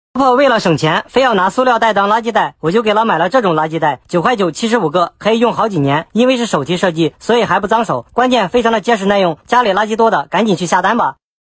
婆婆为了省钱，非要拿塑料袋当垃圾袋，我就给她买了这种垃圾袋，9块9 75个，可以用好几年。因为是手提设计，所以还不脏手，关键非常的结实耐用。家里垃圾多的，赶紧去下单吧。